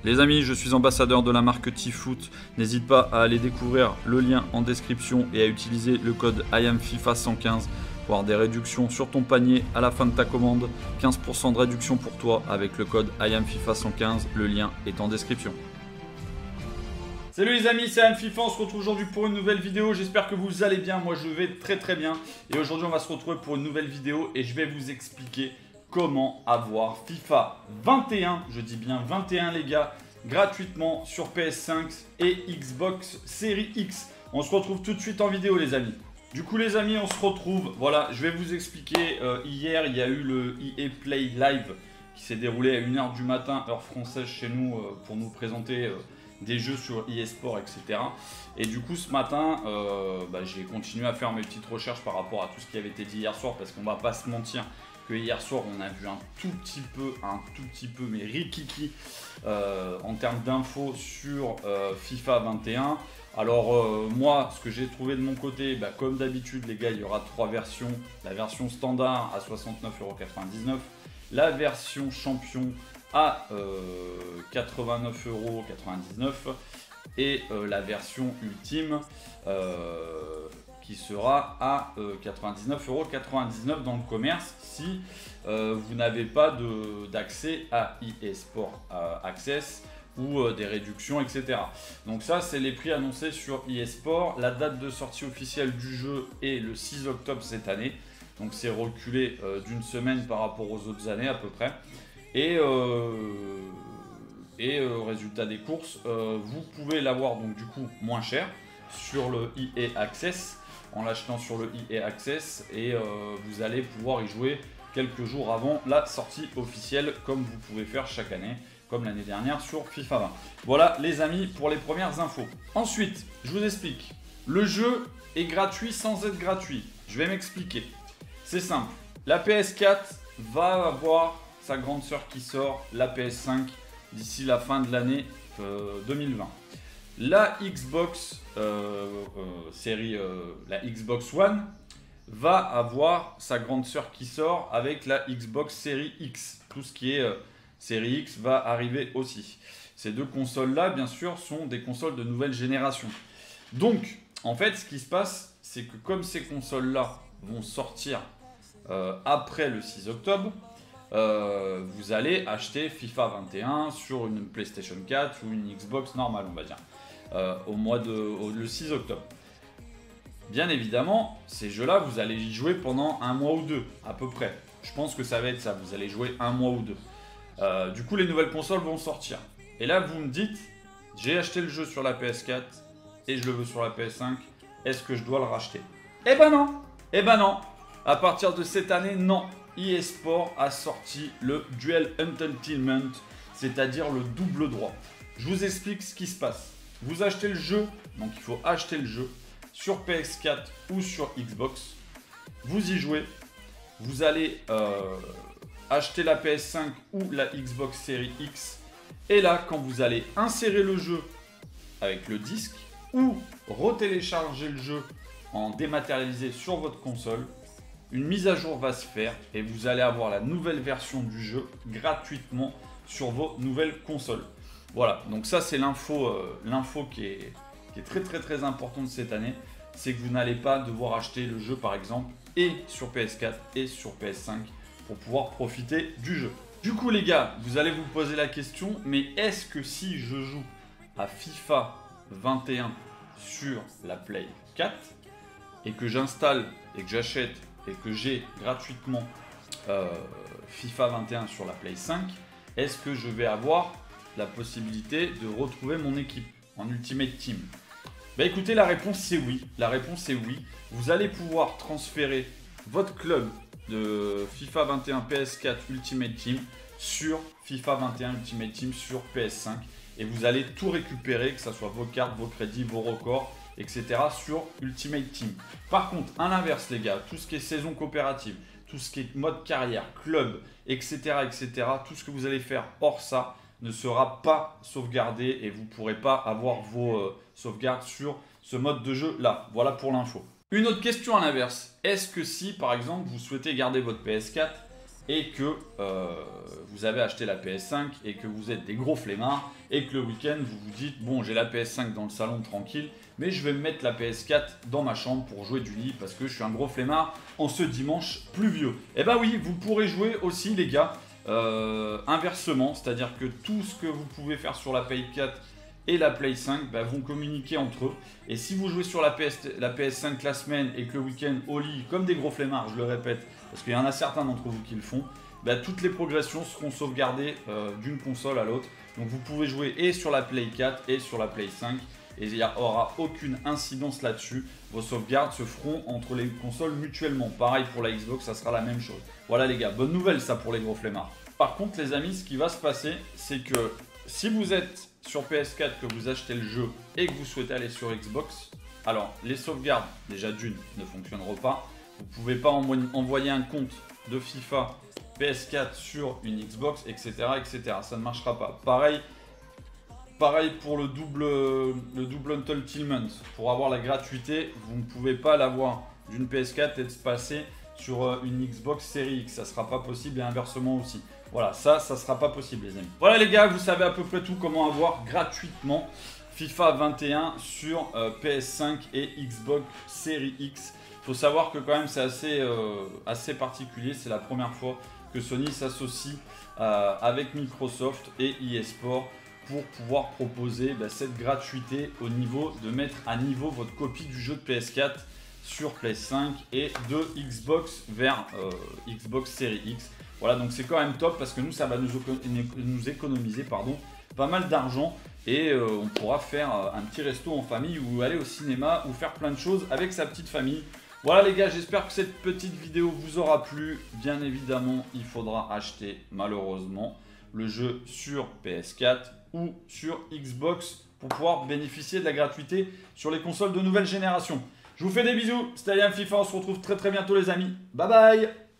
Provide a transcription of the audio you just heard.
Les amis, je suis ambassadeur de la marque T-Foot. N'hésite pas à aller découvrir le lien en description et à utiliser le code IAMFIFA115 pour avoir des réductions sur ton panier à la fin de ta commande. 15% de réduction pour toi avec le code IAMFIFA115. Le lien est en description. Salut les amis, c'est IAMFIFA, on se retrouve aujourd'hui pour une nouvelle vidéo. J'espère que vous allez bien, moi je vais très bien. Et aujourd'hui on va se retrouver pour une nouvelle vidéo et je vais vous expliquer comment avoir FIFA 21, je dis bien 21 les gars, gratuitement sur PS5 et Xbox Series X. On se retrouve tout de suite en vidéo les amis. Du coup les amis, on se retrouve, voilà, je vais vous expliquer, hier il y a eu le EA Play Live qui s'est déroulé à 1 h du matin, heure française chez nous, pour nous présenter des jeux sur EA Sport, etc. Et du coup ce matin, j'ai continué à faire mes petites recherches par rapport à tout ce qui avait été dit hier soir, parce qu'on va pas se mentir que hier soir on a vu un tout petit peu, mais rikiki en termes d'infos sur FIFA 21. Alors moi, ce que j'ai trouvé de mon côté, comme d'habitude les gars, il y aura 3 versions. La version standard à 69,99 €, la version champion à 89,99 € et la version ultime qui sera à 99,99 € dans le commerce si vous n'avez pas d'accès à EA Sport Access ou des réductions, etc. Donc ça, c'est les prix annoncés sur EA Sport. La date de sortie officielle du jeu est le 6 octobre cette année. Donc c'est reculé d'une semaine par rapport aux autres années à peu près. Et résultat des courses, vous pouvez l'avoir donc du coup moins cher sur le EA Access, en l'achetant sur le EA Access, et vous allez pouvoir y jouer quelques jours avant la sortie officielle, comme vous pouvez faire chaque année, comme l'année dernière sur FIFA 20. Voilà les amis pour les premières infos. Ensuite, je vous explique. Le jeu est gratuit sans être gratuit. Je vais m'expliquer. C'est simple. La PS4 va avoir sa grande sœur qui sort, la PS5, d'ici la fin de l'année 2020. La Xbox la Xbox One va avoir sa grande sœur qui sort avec la Xbox Series X. Tout ce qui est Series X va arriver aussi. Ces deux consoles-là, bien sûr, sont des consoles de nouvelle génération. Donc, en fait, ce qui se passe, c'est que comme ces consoles-là vont sortir après le 6 octobre, vous allez acheter FIFA 21 sur une PlayStation 4 ou une Xbox normale, on va dire, le 6 octobre. Bien évidemment, ces jeux-là, vous allez y jouer pendant 1 mois ou 2, à peu près. Je pense que ça va être ça, vous allez jouer 1 mois ou 2. Du coup, les nouvelles consoles vont sortir. Et là, vous me dites, j'ai acheté le jeu sur la PS4 et je le veux sur la PS5, est-ce que je dois le racheter? Eh ben non. Eh ben non. À partir de cette année, non. EA Sport a sorti le Dual Entertainment, c'est-à-dire le double droit. Je vous explique ce qui se passe. Vous achetez le jeu, donc il faut acheter le jeu sur PS4 ou sur Xbox. Vous y jouez. Vous allez acheter la PS5 ou la Xbox Series X. Et là, quand vous allez insérer le jeu avec le disque ou retélécharger le jeu en dématérialisé sur votre console, une mise à jour va se faire et vous allez avoir la nouvelle version du jeu gratuitement sur vos nouvelles consoles. Voilà, donc ça c'est l'info qui est très importante cette année. C'est que vous n'allez pas devoir acheter le jeu par exemple et sur PS4 et sur PS5 pour pouvoir profiter du jeu. Du coup les gars, vous allez vous poser la question, mais est-ce que si je joue à FIFA 21 sur la Play 4 et que j'installe et que j'achète et que j'ai gratuitement FIFA 21 sur la Play 5, est-ce que je vais avoir la possibilité de retrouver mon équipe en Ultimate Team? Écoutez, la réponse c'est oui. La réponse c'est oui. Vous allez pouvoir transférer votre club de FIFA 21 PS4 Ultimate Team sur FIFA 21 Ultimate Team sur PS5 et vous allez tout récupérer, que ce soit vos cartes, vos crédits, vos records, etc. sur Ultimate Team. Par contre, à l'inverse les gars, tout ce qui est saison coopérative, tout ce qui est mode carrière, club, etc., tout ce que vous allez faire hors ça ne sera pas sauvegardé et vous ne pourrez pas avoir vos sauvegardes sur ce mode de jeu là. Voilà pour l'info. Une autre question à l'inverse, est-ce que si par exemple vous souhaitez garder votre PS4 et que vous avez acheté la PS5 et que vous êtes des gros flemmards et que le week-end vous vous dites bon j'ai la PS5 dans le salon tranquille mais je vais me mettre la PS4 dans ma chambre pour jouer du lit parce que je suis un gros flemmard en ce dimanche pluvieux. Et bah oui, vous pourrez jouer aussi les gars inversement, c'est-à-dire que tout ce que vous pouvez faire sur la PS4 et la Play 5 bah, vont communiquer entre eux. Et si vous jouez sur la PS5 la semaine et que le week-end au lit, comme des gros flemmards, je le répète, parce qu'il y en a certains d'entre vous qui le font, bah, toutes les progressions seront sauvegardées d'une console à l'autre. Donc vous pouvez jouer et sur la Play 4 et sur la Play 5. Et il n'y aura aucune incidence là-dessus. Vos sauvegardes se feront entre les consoles mutuellement. Pareil pour la Xbox, ça sera la même chose. Voilà les gars, bonne nouvelle ça pour les gros flemmards. Par contre les amis, ce qui va se passer, c'est que si vous êtes sur PS4, que vous achetez le jeu et que vous souhaitez aller sur Xbox, alors les sauvegardes, déjà d'une, ne fonctionneront pas. Vous ne pouvez pas envoyer un compte de FIFA PS4 sur une Xbox, etc., etc. Ça ne marchera pas. Pareil pour le double Untitlment. Pour avoir la gratuité, vous ne pouvez pas l'avoir d'une PS4 et de se passer sur une Xbox Series X. Ça ne sera pas possible et inversement aussi. Voilà, ça sera pas possible les amis. Voilà les gars, vous savez à peu près tout comment avoir gratuitement FIFA 21 sur PS5 et Xbox Series X. Il faut savoir que quand même c'est assez particulier. C'est la première fois que Sony s'associe avec Microsoft et eSport pour pouvoir proposer cette gratuité au niveau de mettre à niveau votre copie du jeu de PS4 sur PS5 et de Xbox vers Xbox Series X. Voilà, donc c'est quand même top parce que nous, ça va nous économiser pas mal d'argent et on pourra faire un petit resto en famille ou aller au cinéma ou faire plein de choses avec sa petite famille. Voilà les gars, j'espère que cette petite vidéo vous aura plu. Bien évidemment, il faudra acheter malheureusement le jeu sur PS4 ou sur Xbox pour pouvoir bénéficier de la gratuité sur les consoles de nouvelle génération. Je vous fais des bisous, c'était Liam FIFA, on se retrouve très bientôt les amis. Bye bye.